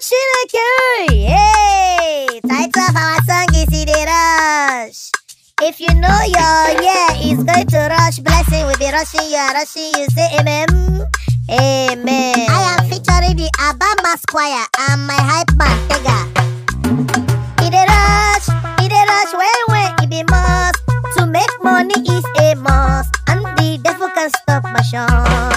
Chineke. Hey, title of our song is In a Rush. If you know your year is going to rush, blessing will be rushing you and rushing you. Say amen. Amen. I am featuring the Abama Squire and my hype man Tega. In a rush, when it be must. To make money is a must, and the devil can stop my shine.